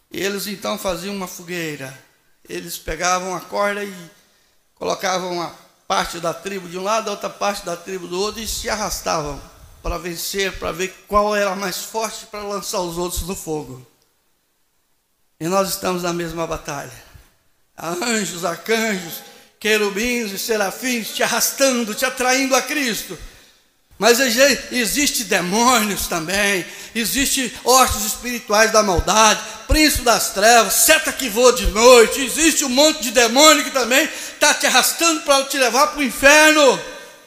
E eles então faziam uma fogueira. Eles pegavam a corda e colocavam uma parte da tribo de um lado, a outra parte da tribo do outro, e se arrastavam para vencer, para ver qual era mais forte para lançar os outros no fogo. E nós estamos na mesma batalha. Há anjos, arcanjos, querubins e serafins te arrastando, te atraindo a Cristo. Mas existe demônios também, existe hostes espirituais da maldade, príncipe das trevas, seta que voa de noite, existe um monte de demônio que também está te arrastando para te levar para o inferno.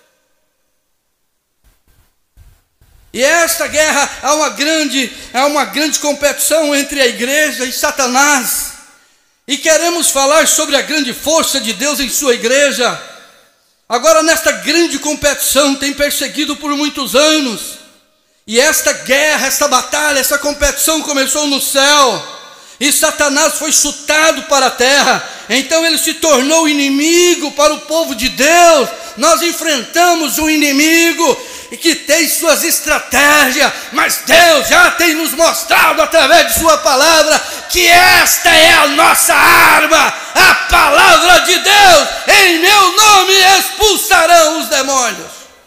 E esta guerra há uma grande competição entre a igreja e Satanás. E queremos falar sobre a grande força de Deus em sua igreja. Agora, nesta grande competição, tem perseguido por muitos anos. E esta guerra, esta batalha, essa competição começou no céu. E Satanás foi chutado para a terra. Então ele se tornou inimigo para o povo de Deus. Nós enfrentamos um inimigo que tem suas estratégias, mas Deus já tem nos mostrado através de sua palavra que esta é a nossa arma, a palavra de Deus. Em meu nome expulsarão os demônios.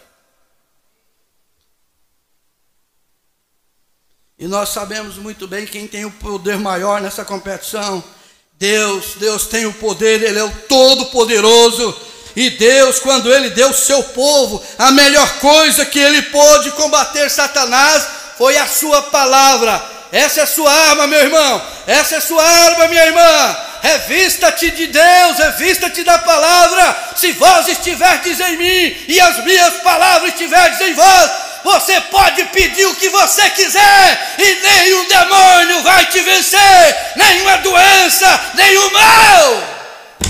E nós sabemos muito bem quem tem o poder maior nessa competição. Deus tem o poder, Ele é o Todo-Poderoso. E Deus, quando Ele deu o seu povo, a melhor coisa que Ele pôde combater Satanás foi a sua palavra. Essa é a sua arma, meu irmão. Essa é a sua arma, minha irmã. Revista-te de Deus, revista-te da palavra. Se vós estiverdes em mim e as minhas palavras estiverdes em vós, você pode pedir o que você quiser e nenhum demônio vai te vencer, nenhuma doença, nenhum mal.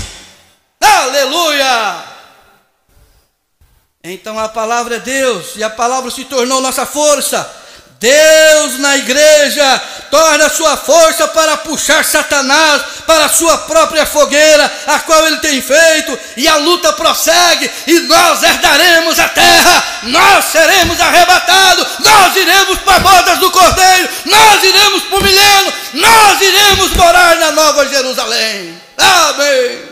Aleluia! Então a palavra é Deus e a palavra se tornou nossa força. Deus na igreja torna a sua força para puxar Satanás para a sua própria fogueira, a qual ele tem feito, e a luta prossegue, e nós herdaremos a terra, nós seremos arrebatados, nós iremos para bodas do Cordeiro, nós iremos para o milênio, nós iremos morar na Nova Jerusalém. Amém.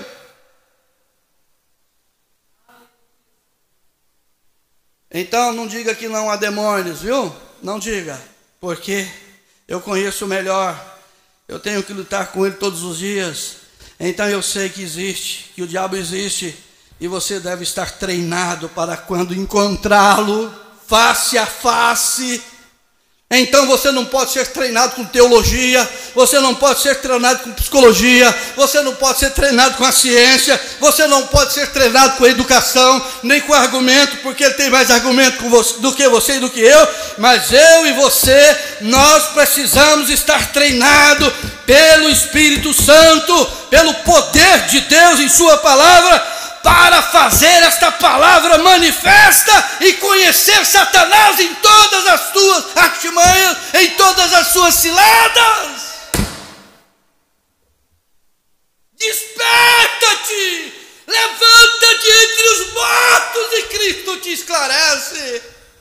Então não diga que não há demônios, viu? Não diga, porque eu conheço melhor, eu tenho que lutar com ele todos os dias. Então eu sei que existe, que o diabo existe, e você deve estar treinado para quando encontrá-lo face a face. Então você não pode ser treinado com teologia, você não pode ser treinado com psicologia, você não pode ser treinado com a ciência, você não pode ser treinado com a educação, nem com argumento, porque ele tem mais argumento do que você e do que eu, mas eu e você, nós precisamos estar treinados pelo Espírito Santo, pelo poder de Deus em sua palavra, para fazer esta palavra manifesta e conhecer Satanás em todas as suas artimanhas, em todas as suas ciladas. Desperta-te, levanta-te entre os mortos e Cristo te esclarece.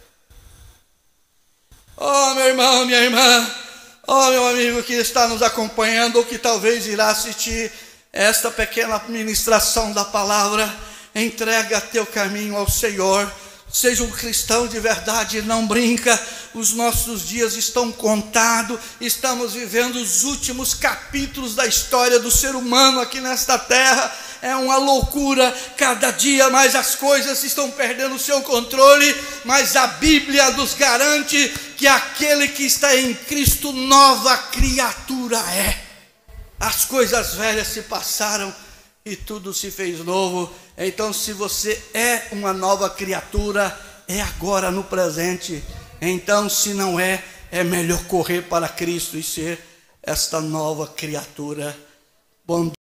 Oh, meu irmão, minha irmã, oh, meu amigo que está nos acompanhando ou que talvez irá assistir esta pequena ministração da palavra, entrega teu caminho ao Senhor, seja um cristão de verdade, não brinca, os nossos dias estão contados, estamos vivendo os últimos capítulos da história do ser humano aqui nesta terra, é uma loucura, cada dia mais as coisas estão perdendo o seu controle, mas a Bíblia nos garante que aquele que está em Cristo, nova criatura é. As coisas velhas se passaram e tudo se fez novo. Então, se você é uma nova criatura, é agora no presente. Então, se não é, é melhor correr para Cristo e ser esta nova criatura. Bom